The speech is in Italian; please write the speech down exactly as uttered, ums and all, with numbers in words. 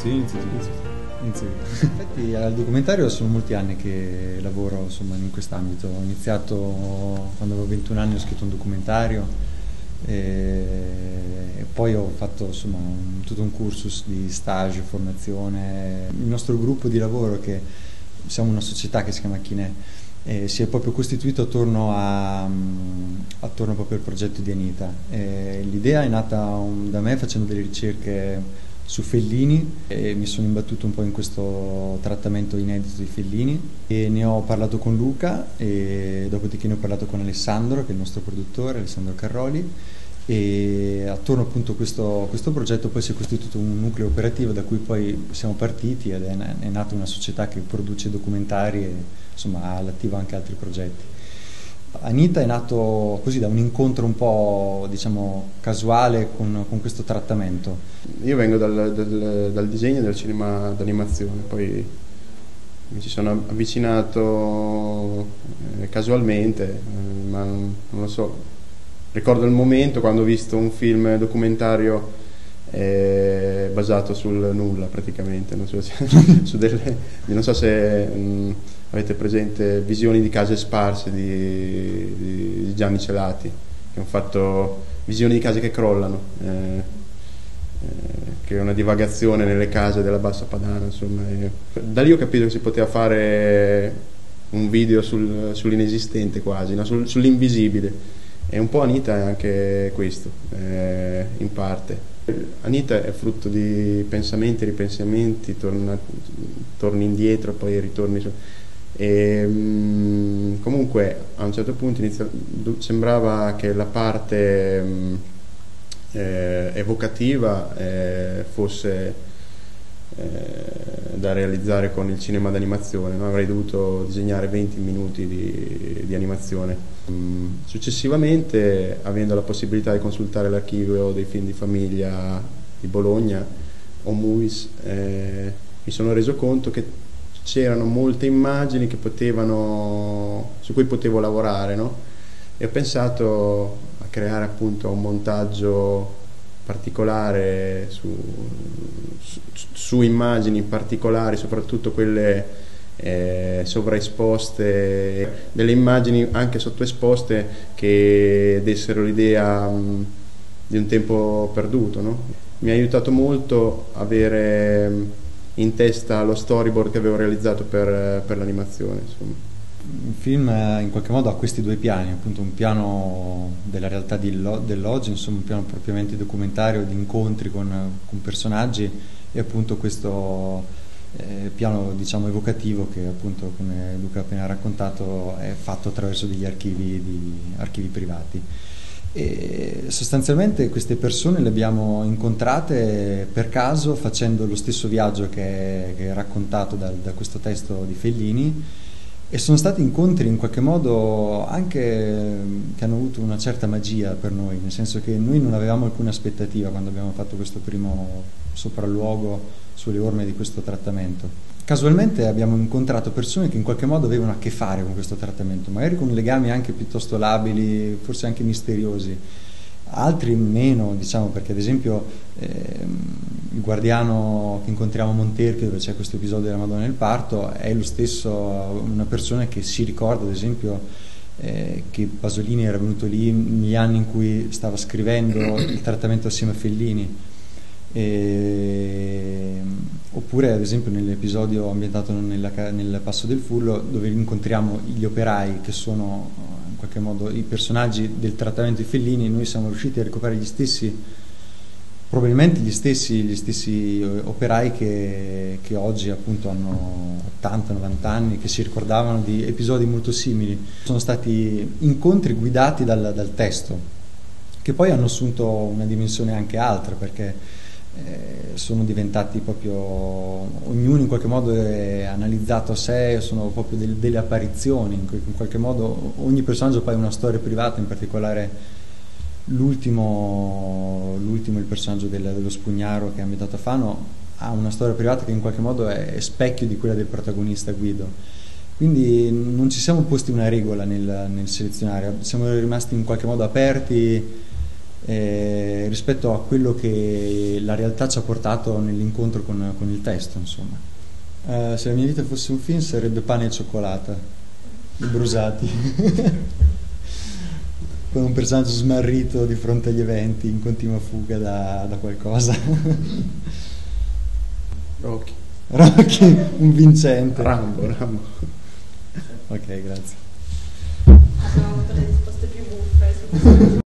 Sì, inizio tu. Inizio io. Infatti al documentario sono molti anni che lavoro insomma, in quest'ambito. Ho iniziato quando avevo ventuno anni, ho scritto un documentario e poi ho fatto insomma, un, tutto un cursus di stage, formazione. Il nostro gruppo di lavoro, che siamo una società che si chiama Chinè, eh, si è proprio costituito attorno, a, um, attorno proprio al progetto di Anita. Eh, l'idea è nata um, da me facendo delle ricerche su Fellini e mi sono imbattuto un po' in questo trattamento inedito di Fellini e ne ho parlato con Luca e dopodiché ne ho parlato con Alessandro, che è il nostro produttore, Alessandro Carroli, e attorno appunto a questo, questo progetto poi si è costituito un nucleo operativo da cui poi siamo partiti ed è, è nata una società che produce documentari e insomma ha all'attivo anche altri progetti. Anita è nato così da un incontro un po' diciamo casuale con, con questo trattamento. Io vengo dal, dal, dal disegno e dal cinema d'animazione, poi mi ci sono avvicinato eh, casualmente, eh, ma non, non lo so, ricordo il momento quando ho visto un film documentario eh, basato sul nulla praticamente, non so se, su delle, non so se mh, avete presente Visioni di case sparse di, di, di Gianni Celati, che hanno fatto visioni di case che crollano, eh, eh, che è una divagazione nelle case della Bassa Padana, insomma. E da lì ho capito che si poteva fare un video sul, sull'inesistente quasi, no? Sul, sull'invisibile. E un po' Anita è anche questo, eh, in parte. Anita è frutto di pensamenti, ripensamenti, torna, torni indietro, poi ritorni su. E, mh, comunque a un certo punto inizia, sembrava che la parte mh, eh, evocativa eh, fosse eh, da realizzare con il cinema d'animazione, no? Avrei dovuto disegnare venti minuti di, di animazione. Mh, successivamente, avendo la possibilità di consultare l'archivio dei film di famiglia di Bologna o Movies, eh, mi sono reso conto che c'erano molte immagini che potevano, su cui potevo lavorare, no? E ho pensato a creare appunto un montaggio particolare su, su, su immagini particolari, soprattutto quelle eh, sovraesposte, delle immagini anche sottoesposte che dessero l'idea mh, di un tempo perduto, no? Mi ha aiutato molto avere mh, in testa lo storyboard che avevo realizzato per, per l'animazione, insomma. Il film in qualche modo ha questi due piani, appunto un piano della realtà di, dell'oggi, insomma un piano propriamente documentario di incontri con, con personaggi e appunto questo eh, piano diciamo evocativo che appunto come Luca ha appena raccontato è fatto attraverso degli archivi, di, archivi privati. E sostanzialmente queste persone le abbiamo incontrate per caso facendo lo stesso viaggio che è, che è raccontato da, da questo testo di Fellini, e sono stati incontri in qualche modo anche che hanno avuto una certa magia per noi, nel senso che noi non avevamo alcuna aspettativa quando abbiamo fatto questo primo sopralluogo sulle orme di questo trattamento. Casualmente abbiamo incontrato persone che in qualche modo avevano a che fare con questo trattamento, magari con legami anche piuttosto labili, forse anche misteriosi, altri meno, diciamo, perché ad esempio ehm, il guardiano che incontriamo a Monterchio, dove c'è questo episodio della Madonna del Parto, è lo stesso una persona che si ricorda ad esempio eh, che Pasolini era venuto lì negli anni in cui stava scrivendo il trattamento assieme a Fellini. E, oppure ad esempio nell'episodio ambientato nella, nel Passo del Furlo, dove incontriamo gli operai che sono in qualche modo i personaggi del trattamento di Fellini, noi siamo riusciti a recuperare gli stessi, probabilmente gli stessi, gli stessi operai che, che oggi appunto hanno ottanta novanta anni, che si ricordavano di episodi molto simili. Sono stati incontri guidati dal, dal testo, che poi hanno assunto una dimensione anche altra, perché Eh, sono diventati proprio, ognuno in qualche modo è analizzato a sé, sono proprio del, delle apparizioni, in, in qualche modo ogni personaggio poi ha una storia privata, in particolare l'ultimo, l'ultimo il personaggio del, dello Spugnaro che è ambientato a Fano ha una storia privata che in qualche modo è, è specchio di quella del protagonista Guido, quindi non ci siamo posti una regola nel, nel selezionare, siamo rimasti in qualche modo aperti eh, rispetto a quello che la realtà ci ha portato nell'incontro con, con il testo, insomma. Eh, se la mia vita fosse un film sarebbe Pane e cioccolata, i Brusati. Con un personaggio smarrito di fronte agli eventi, in continua fuga da, da qualcosa. Rocky. Rocky, un vincente. Rambo, Rambo. Ok, grazie. Abbiamo avuto le risposte più buffe.